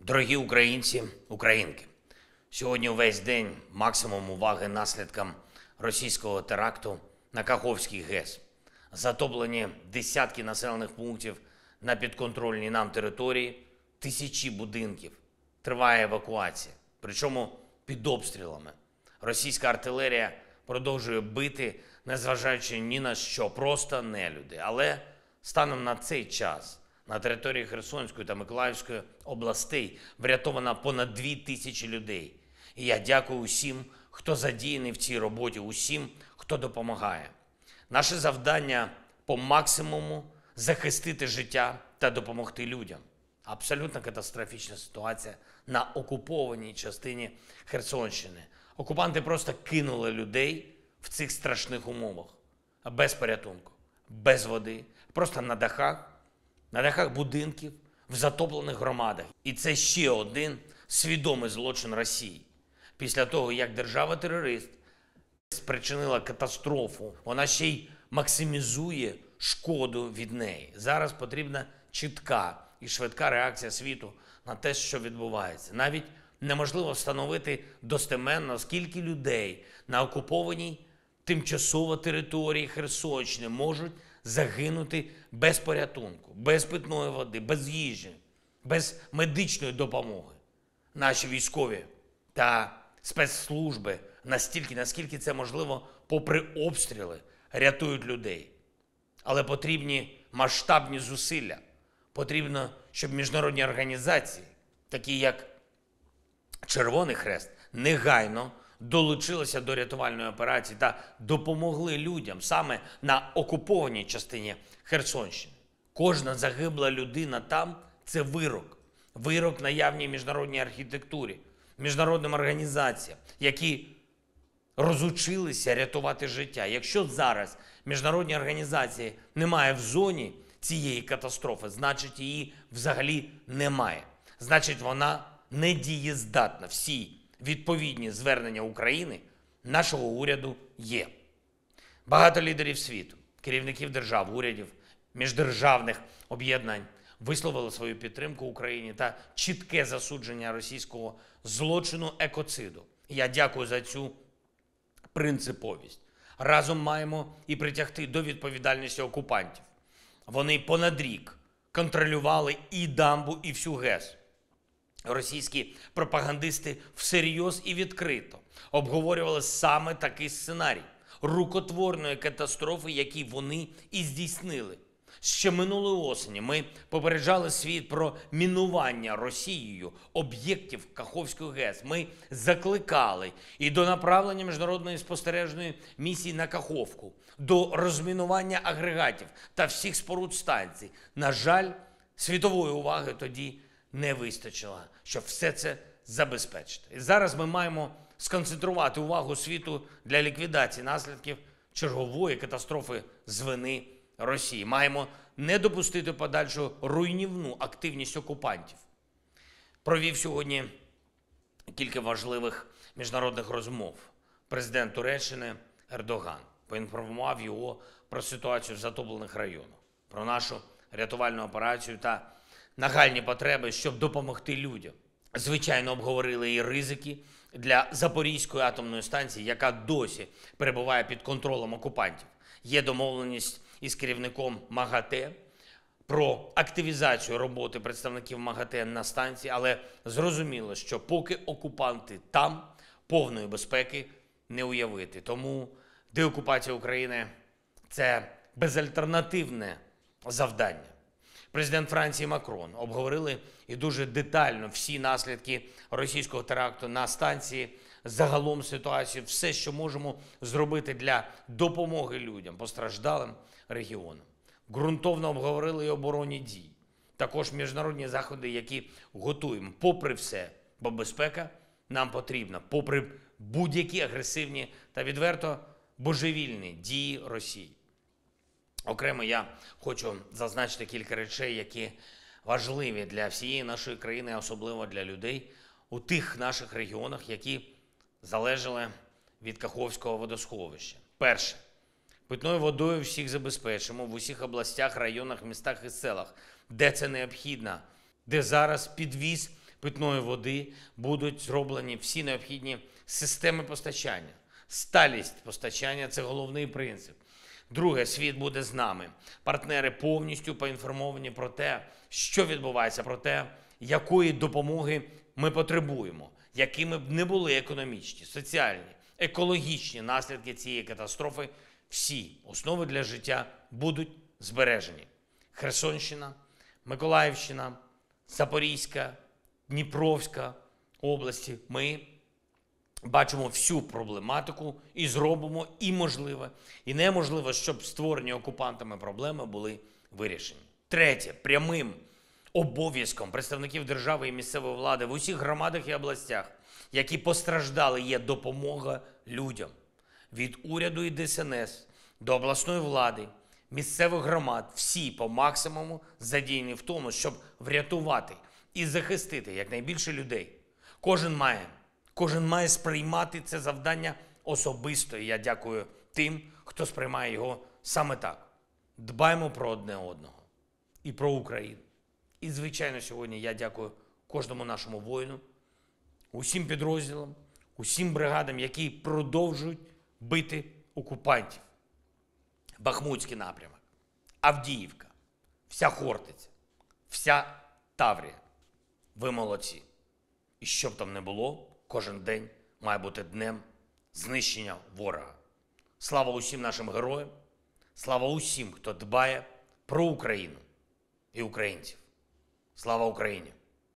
Дорогі українці, українки, сьогодні увесь день максимум уваги наслідкам російського теракту на Каховський ГЕС. Затоплені десятки населених пунктів на підконтрольній нам території, тисячі будинків. Триває евакуація, причому під обстрілами. Російська артилерія продовжує бити, незважаючи ні на що, просто нелюди. Але станом на цей час на території Херсонської та Миколаївської областей врятовано понад 2000 людей. І я дякую усім, хто задіяний в цій роботі, усім, хто допомагає. Наше завдання по максимуму захистити життя та допомогти людям. Абсолютно катастрофічна ситуація на окупованій частині Херсонщини. Окупанти просто кинули людей в цих страшних умовах. Без порятунку, без води, просто на дахах будинків, в затоплених громадах. І це ще один свідомий злочин Росії. Після того, як держава-терорист спричинила катастрофу, вона ще й максимізує шкоду від неї. Зараз потрібна чітка і швидка реакція світу на те, що відбувається. Навіть неможливо встановити достеменно, скільки людей на окупованій тимчасово території Херсонщини можуть загинути без порятунку, без питної води, без їжі, без медичної допомоги. Наші військові та спецслужби настільки, наскільки це можливо, попри обстріли, рятують людей. Але потрібні масштабні зусилля. Потрібно, щоб міжнародні організації, такі як Червоний Хрест, негайно долучилися до рятувальної операції та допомогли людям саме на окупованій частині Херсонщини. Кожна загибла людина там – це вирок. Вирок наявній міжнародній архітектурі, міжнародним організаціям, які розучилися рятувати життя. Якщо зараз міжнародні організації немає в зоні цієї катастрофи, значить її взагалі немає. Значить вона недієздатна. Всі відповідні звернення України, нашого уряду є. Багато лідерів світу, керівників держав, урядів, міждержавних об'єднань висловили свою підтримку Україні та чітке засудження російського злочину екоциду. Я дякую за цю принциповість. Разом маємо і притягти до відповідальності окупантів. Вони понад рік контролювали і дамбу, і всю ГЕС. Російські пропагандисти всерйоз і відкрито обговорювали саме такий сценарій рукотворної катастрофи, який вони і здійснили. Ще минулої осені ми попереджали світ про мінування Росією об'єктів Каховської ГЕС. Ми закликали і до направлення міжнародної спостережної місії на Каховку, до розмінування агрегатів та всіх споруд станцій. На жаль, світової уваги тоді не вистачило, щоб все це забезпечити. І зараз ми маємо сконцентрувати увагу світу для ліквідації наслідків чергової катастрофи з вини Росії. Маємо не допустити подальшу руйнівну активність окупантів. Провів сьогодні кілька важливих міжнародних розмов. Президент Туреччини Ердоган поінформував його про ситуацію в затоплених районах, про нашу рятувальну операцію та нагальні потреби, щоб допомогти людям. Звичайно, обговорили і ризики для Запорізької атомної станції, яка досі перебуває під контролем окупантів. Є домовленість із керівником МАГАТЕ про активізацію роботи представників МАГАТЕ на станції, але зрозуміло, що поки окупанти там, повної безпеки не уявити. Тому деокупація України – це безальтернативне завдання. Президент Франції Макрон обговорили і дуже детально всі наслідки російського теракту на станції, загалом ситуацію, все, що можемо зробити для допомоги людям, постраждалим регіонам. Ґрунтовно обговорили і оборонні дії. Також міжнародні заходи, які готуємо. Попри все, бо безпека нам потрібна, попри будь-які агресивні та відверто божевільні дії Росії. Окремо я хочу зазначити кілька речей, які важливі для всієї нашої країни, а особливо для людей у тих наших регіонах, які залежали від Каховського водосховища. Перше. Питною водою всіх забезпечимо в усіх областях, районах, містах і селах, де це необхідно, де зараз підвіз питної води, будуть зроблені всі необхідні системи постачання. Сталість постачання – це головний принцип. Друге, світ буде з нами. Партнери повністю поінформовані про те, що відбувається, про те, якої допомоги ми потребуємо, якими б не були економічні, соціальні, екологічні наслідки цієї катастрофи, всі основи для життя будуть збережені. Херсонщина, Миколаївщина, Запорізька, Дніпровська області. Ми бачимо всю проблематику і зробимо і можливе, і неможливе, щоб створені окупантами проблеми були вирішені. Третє, прямим обов'язком представників держави і місцевої влади в усіх громадах і областях, які постраждали, є допомога людям. Від уряду і ДСНС до обласної влади, місцевих громад, всі по максимуму задіяні в тому, щоб врятувати і захистити якнайбільше людей. Кожен має сприймати це завдання особисто. І я дякую тим, хто сприймає його саме так. Дбаємо про одне одного і про Україну. І, звичайно, сьогодні я дякую кожному нашому воїну, усім підрозділам, усім бригадам, які продовжують бити окупантів. Бахмутський напрямок, Авдіївка, вся Хортиця, вся Таврія. Ви молодці. І що б там не було, кожен день має бути днем знищення ворога. Слава усім нашим героям, слава усім, хто дбає про Україну і українців. Слава Україні!